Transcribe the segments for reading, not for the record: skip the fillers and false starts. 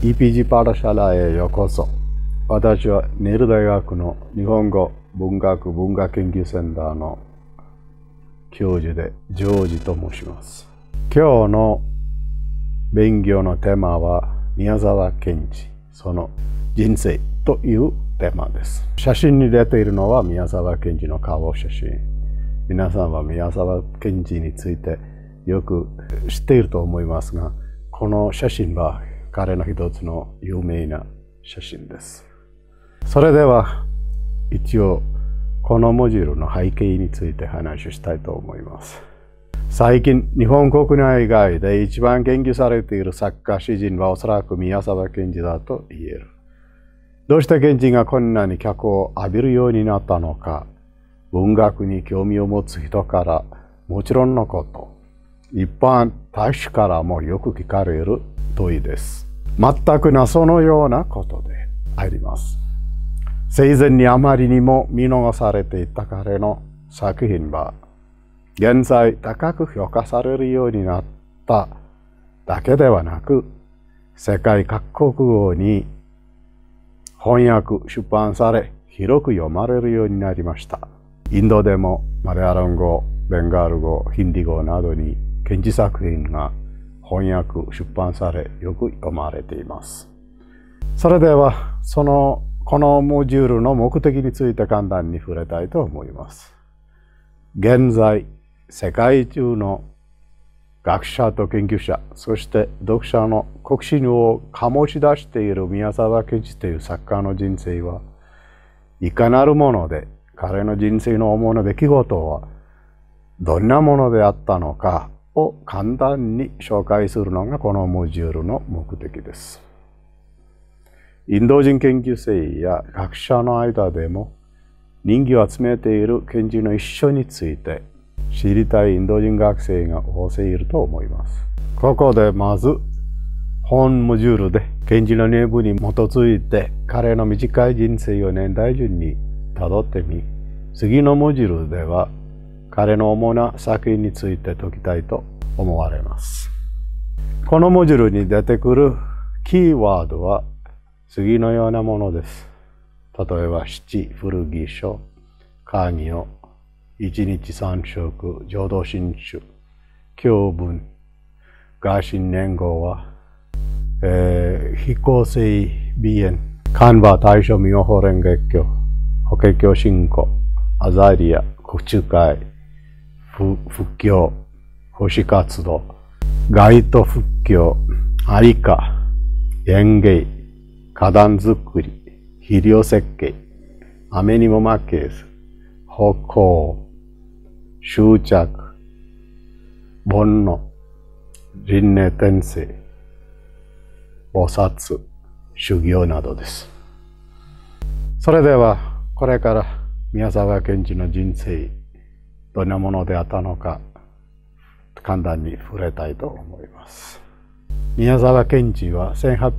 EPG パーダシャラへようこそ。私はネイル大学の日本語文学研究センターの教授でジョージと申します。今日の勉強のテーマは宮沢賢治、その人生というテーマです。写真に出ているのは宮沢賢治の顔写真。皆さんは宮沢賢治についてよく知っていると思いますが、この写真は彼の一つの有名な写真です。それでは一応このモジュールの背景について話をしたいと思います。最近日本国内外で一番研究されている作家詩人はおそらく宮沢賢治だと言える。どうして賢治がこんなに脚光を浴びるようになったのか、文学に興味を持つ人からもちろんのこと、一般大衆からもよく聞かれる問いです。全く謎のようなことであります。生前にあまりにも見逃されていた彼の作品は、現在高く評価されるようになっただけではなく、世界各国語に翻訳・出版され、広く読まれるようになりました。インドでもマラヤラム語、ベンガール語、ヒンディー語などに賢治作品が翻訳・出版され、よく読まれています。それでは、このモジュールの目的について簡単に触れたいと思います。現在、世界中の学者と研究者、そして読者の好奇心を醸し出している宮沢賢治という作家の人生はいかなるもので、彼の人生の主な出来事はどんなものであったのかを簡単に紹介するのがこのモジュールの目的です。インド人研究生や学者の間でも人気を集めている賢治の一生について知りたいインド人学生が大勢いると思います。ここでまず本モジュールで賢治の名簿に基づいて彼の短い人生を年代順にたどってみ、次のモジュールでは彼の主な作品について説きたいと思われます。このモジュールに出てくるキーワードは次のようなものです。例えば、七、古着書、家業、一日三食、浄土真宗、教文、雅神年号は、非公正鼻炎、漢和大正妙法蓮月経、法華経信仰、アザリア、国中会、仏教、奉仕活動、街頭仏教、有家、園芸、花壇作り、肥料設計、雨にも負けず、歩行、執着、煩悩、輪廻転生、菩薩、修行などです。それでは、これから宮沢賢治の人生、どんなものであったのか、簡単に触れたいと思います。宮沢賢治は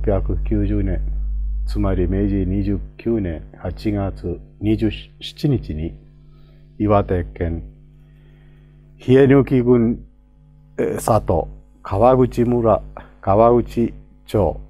1890年、つまり明治29年8月27日に岩手県日江抜郡里川口村川口町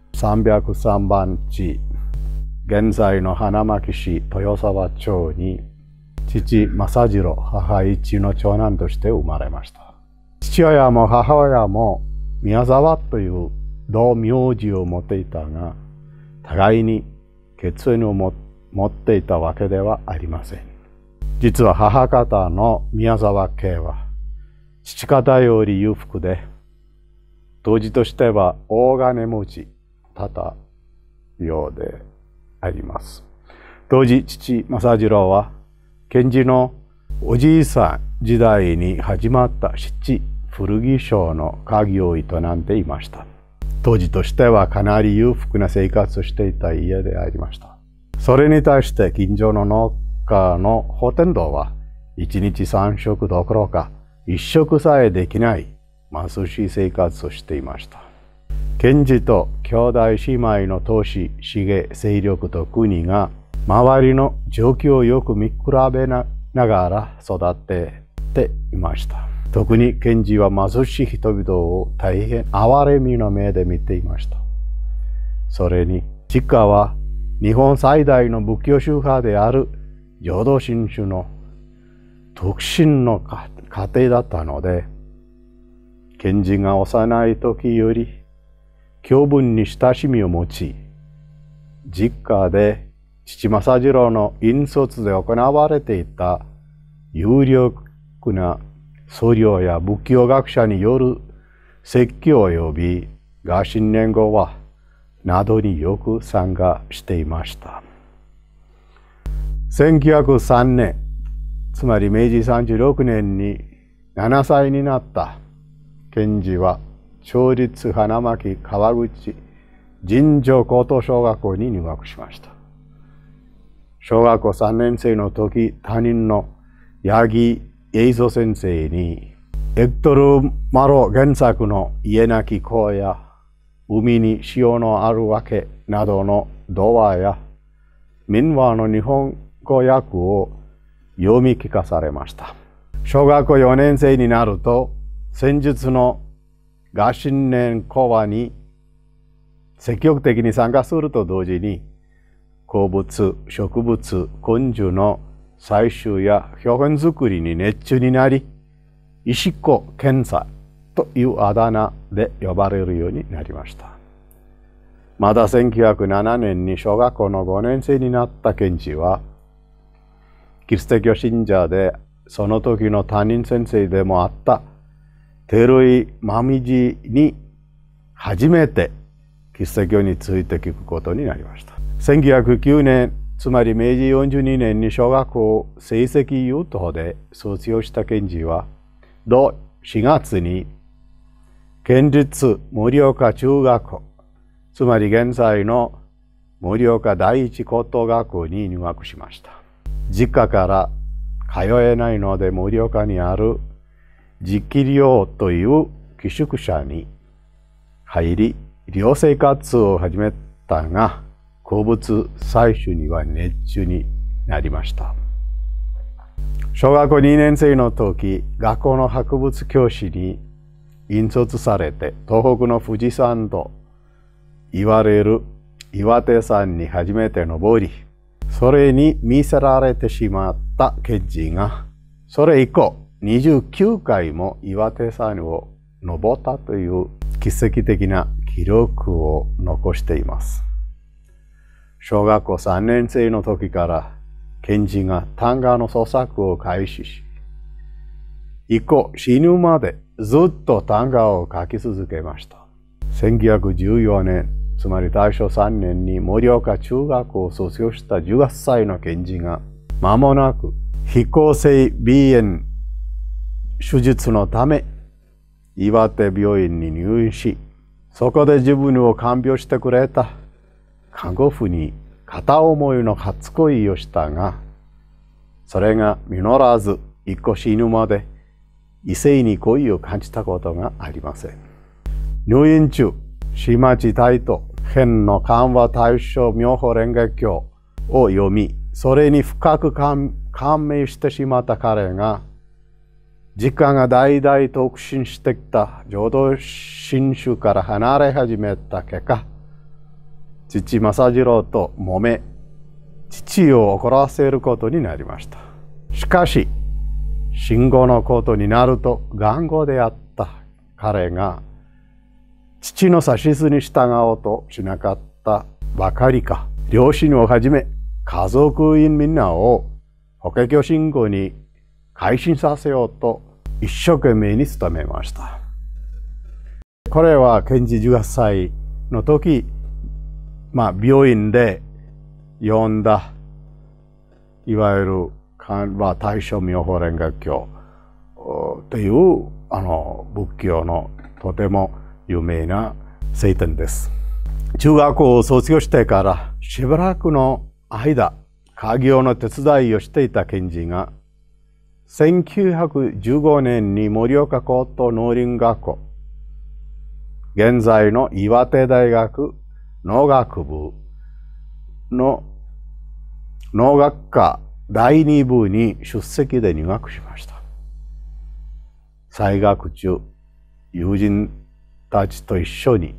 303番地、現在の花巻市豊沢町に父正次郎、母一の長男として生まれました。父親も母親も宮沢という同名字を持っていたが、互いに血縁を持っていたわけではありません。実は母方の宮沢家は父方より裕福で、当時としては大金持ちだったようであります。当時父正次郎は賢治のおじいさん時代に始まった七古着商の家業を営んでいました。当時としてはかなり裕福な生活をしていた家でありました。それに対して近所の農家のほとんどは一日三食どころか一食さえできない貧しい生活をしていました。賢治と兄弟姉妹の投資、資源、勢力と国が周りの状況をよく見比べながら育っていました。特に賢治は貧しい人々を大変哀れみの目で見ていました。 それに実家は日本最大の仏教宗派である浄土真宗の独身の家庭だったので、賢治が幼い時より教文に親しみを持ち、実家で父正次郎の引率で行われていた有力な僧侶や仏教学者による説教及び御新年号はなどによく参加していました。1903年、つまり明治36年に7歳になった賢治は町立花巻川口尋常高等小学校に入学しました。小学校3年生の時、担任の八木栄三先生にエクトル・マロ原作の家なき子や海に潮のあるわけなどの童話や民話の日本語訳を読み聞かされました。小学校4年生になると、戦術の御新年講話に積極的に参加すると同時に、鉱物、植物、昆虫の採集や標本作りに熱中になり、石子賢才というあだ名で呼ばれるようになりました。まだ1907年に小学校の5年生になった賢治は、キリスト教信者でその時の担任先生でもあった照井真美に初めてキリスト教について聞くことになりました。1909年、つまり明治42年に小学校成績優等で卒業した賢治は、同4月に県立盛岡中学校、つまり現在の盛岡第一高等学校に入学しました。実家から通えないので盛岡にある直寮という寄宿舎に入り、寮生活を始めたが、鉱物採取には熱中になりました。小学校2年生の時、学校の博物教師に引率されて、東北の富士山と言われる岩手山に初めて登り、それに見せられてしまった賢治が、それ以降29回も岩手山を登ったという奇跡的な記録を残しています。小学校3年生の時から賢治が短歌の創作を開始し、以降死ぬまでずっと短歌を書き続けました。1914年、つまり大正3年に盛岡中学校を卒業した18歳の賢治が、間もなく非行性鼻炎手術のため岩手病院に入院し、そこで自分を看病してくれた看護婦に片思いの初恋をしたが、それが実らず、一個死ぬまで異性に恋を感じたことがありません。入院中、島地大と編の漢和大正妙法蓮華経を読み、それに深く感銘してしまった彼が、実家が代々特進してきた浄土真宗から離れ始めた結果、父正次郎と揉め、父を怒らせることになりました。しかし、信号のことになると頑固であった彼が、父の指図に従おうとしなかったばかりか、両親をはじめ家族員みんなを法華経信仰に改心させようと一生懸命に努めました。これは賢治18歳の時、病院で読んだいわゆる漢和大正妙法蓮華経という仏教のとても有名な聖典です。中学校を卒業してからしばらくの間、家業の手伝いをしていた賢治が、1915年に盛岡高等農林学校、現在の岩手大学農学部の農学科第2部に出席で入学しました。在学中、友人たちと一緒に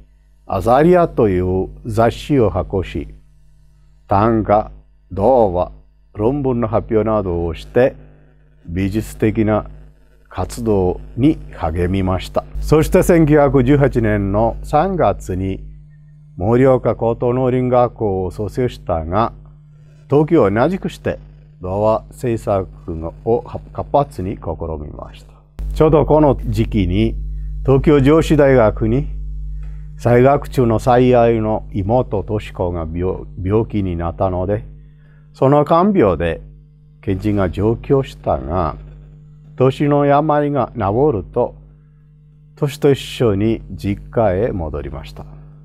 アザリアという雑誌を発行し、短歌、童話、論文の発表などをして美術的な活動に励みました。そして1918年の3月に盛岡高等農林学校を卒業したが、東京を同じくして童話制作を活発に試みました。ちょうどこの時期に東京女子大学に在学中の最愛の妹敏子が病気になったので、その看病で賢治が上京したが、年の病が治ると年と一緒に実家へ戻りました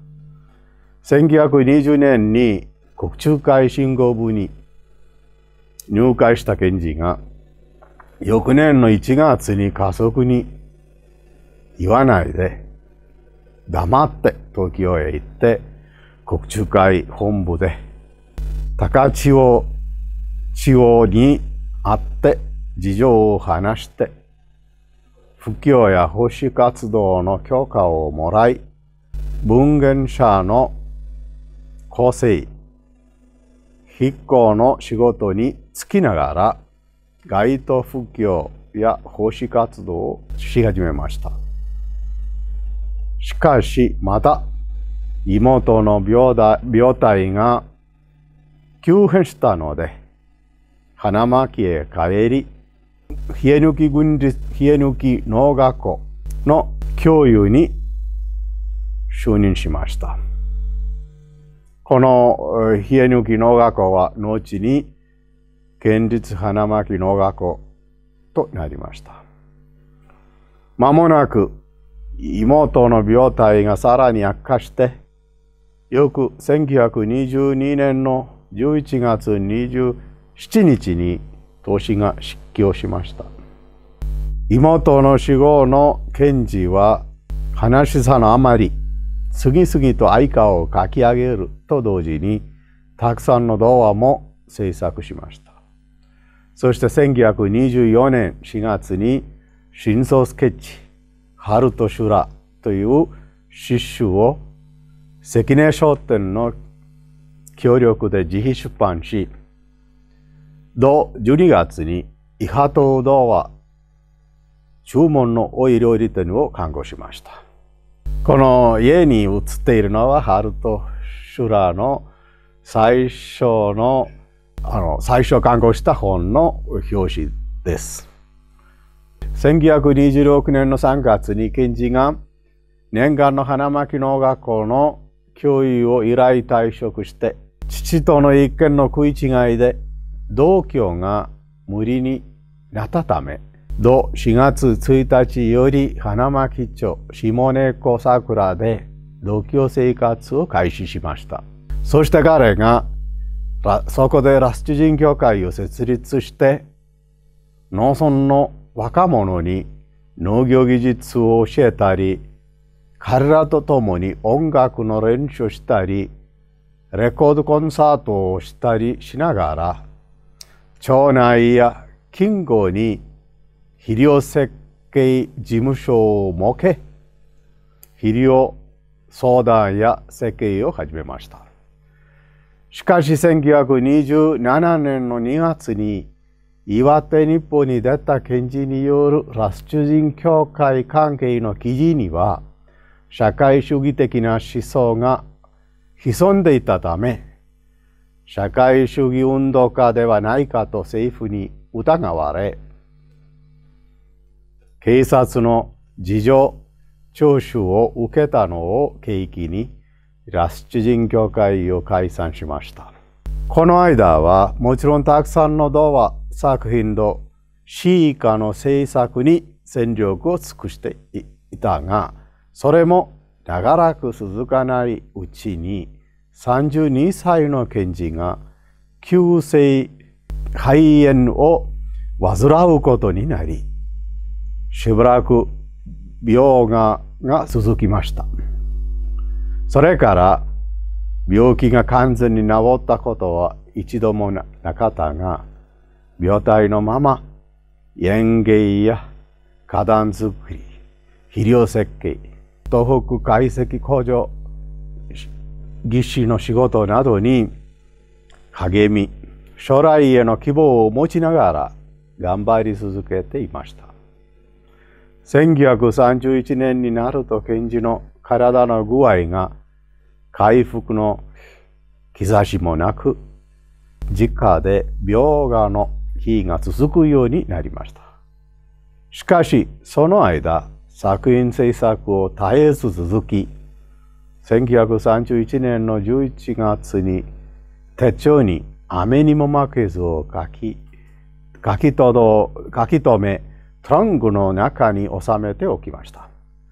。1920年に国中会信号部に入会した賢治が、翌年の1月に家族に言わないで黙って東京へ行って国中会本部で高千穂に会って事情を話して布教や奉仕活動の許可をもらい、文芸者の構成筆行の仕事に就きながら街頭布教や奉仕活動をし始めました。しかしまた妹の病態が急変したので花巻へ帰り、日抜き農学校の教諭に就任しました。この日抜き農学校は後に県立花巻農学校となりました。間もなく妹の病態がさらに悪化して、翌1922年の11月27日に当主が失教しました。妹の死後の賢治は悲しさのあまり、次々と愛歌を書き上げると同時に、たくさんの童話も制作しました。そして1924年4月に新装スケッチ、春と修羅という詩集を関根書店の協力で自費出版し、同12月に伊波島童話注文のおい料理店を刊行しました。この家に写っているのは春と修羅の最初刊行した本の表紙です。1926年の3月に賢治が念願の花巻農学校の教諭を依頼退職して、父との一見の食い違いで同居が無理になったため、同4月1日より花巻町下根子桜で同居生活を開始しました。そして彼がそこでラスチ人協会を設立して、農村の若者に農業技術を教えたり、彼らと共に音楽の練習をしたり、レコードコンサートをしたりしながら、町内や近郷に肥料設計事務所を設け、肥料相談や設計を始めました。しかし1927年の2月に岩手日報に出た賢治によるラスチュ人協会関係の記事には、社会主義的な思想が潜んでいたため、社会主義運動家ではないかと政府に疑われ、警察の事情聴取を受けたのを契機に、ラスチュ人協会を解散しました。この間はもちろんたくさんの童話作品と詩歌の制作に全力を尽くしていたが、それも長らく続かないうちに32歳の賢治が急性肺炎を患うことになり、しばらく病が続きました。それから病気が完全に治ったことは一度もなかったが、病態のまま園芸や花壇作り、肥料設計、東北解析工場技師の仕事などに励み、将来への希望を持ちながら頑張り続けていました。1931年になると賢治の体の具合が回復の兆しもなく、実家で病餓の日が続くようになりました。しかし、その間、作品制作を絶えず続き、1931年の11月に手帳に雨にも負けずを書き留め、トランクの中に収めておきました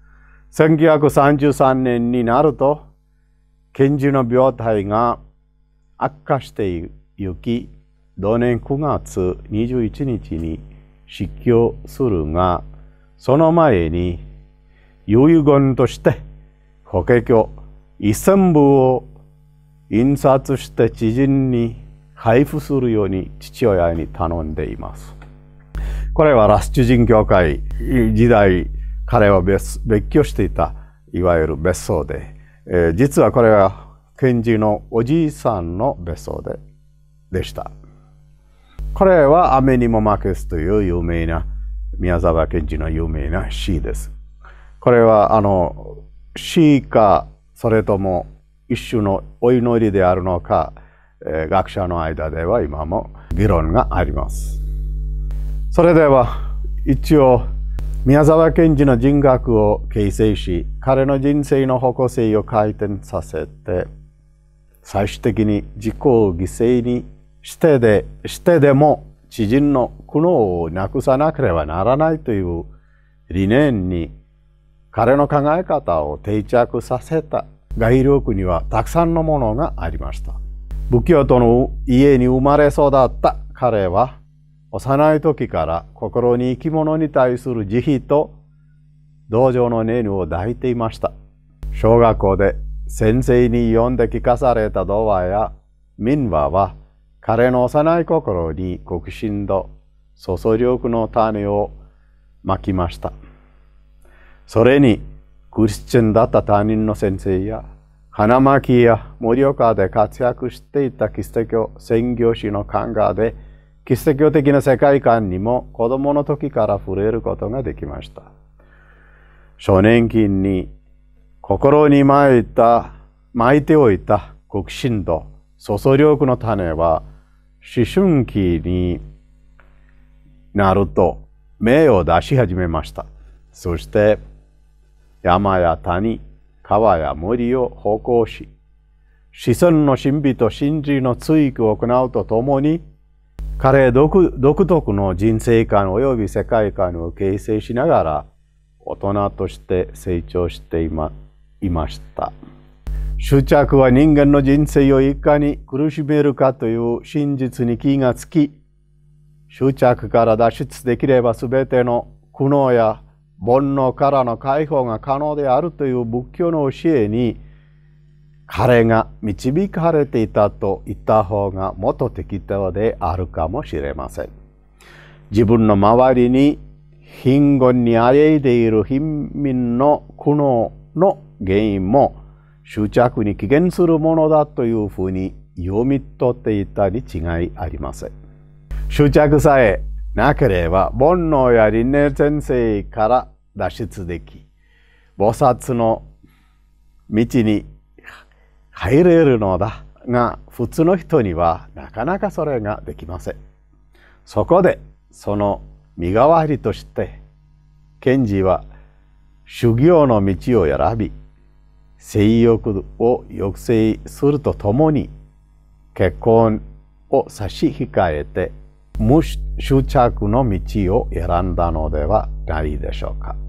。1933年になると、賢治の病態が悪化してゆき、同年9月21日に死去するが、その前に遺言として法華経1000部を印刷して知人に配布するように父親に頼んでいます。これはラスチュ人教会時代、彼は別居していたいわゆる別荘で、実はこれは賢治のおじいさんの別荘でした。これは雨にも負けずという有名な宮沢賢治の有名な詩です。これは詩かそれとも一種のお祈りであるのか、学者の間では今も議論があります。それでは一応宮沢賢治の人格を形成し、彼の人生の方向性を回転させて、最終的に自己を犠牲にしてでも知人の苦悩をなくさなければならないという理念に彼の考え方を定着させた外力にはたくさんのものがありました。仏教徒の家に生まれ育った彼は、幼い時から心に生き物に対する慈悲と同情の念を抱いていました。小学校で先生に読んで聞かされた童話や民話は、彼の幼い心に極真と想像力の種をまきました。それにクリスチャンだった担任の先生や花巻や盛岡で活躍していたキリスト教宣教師の考えで、キリスト教的な世界観にも子供の時から触れることができました。少年期に心に巻いておいた極真と想像力の種は、思春期になると芽を出し始めました。そして山や谷、川や森を歩行し、子孫の神秘と真理の追求を行うとともに、彼独特の人生観及び世界観を形成しながら、大人として成長していました。執着は人間の人生をいかに苦しめるかという真実に気がつき、執着から脱出できればすべての苦悩や煩悩からの解放が可能であるという仏教の教えに、彼が導かれていたと言った方がもっと適当であるかもしれません。自分の周りに貧困にあえいでいる貧民の苦悩の原因も執着に起源するものだというふうに読み取っていたに違いありません。執着さえなければ煩悩や輪廻転生から脱出でき、菩薩の道に入れるのだが、普通の人にはなかなかそれができません。そこでその身代わりとして賢治は修行の道を選び、性欲を抑制するとともに結婚を差し控えて無執着の道を選んだのではないでしょうか。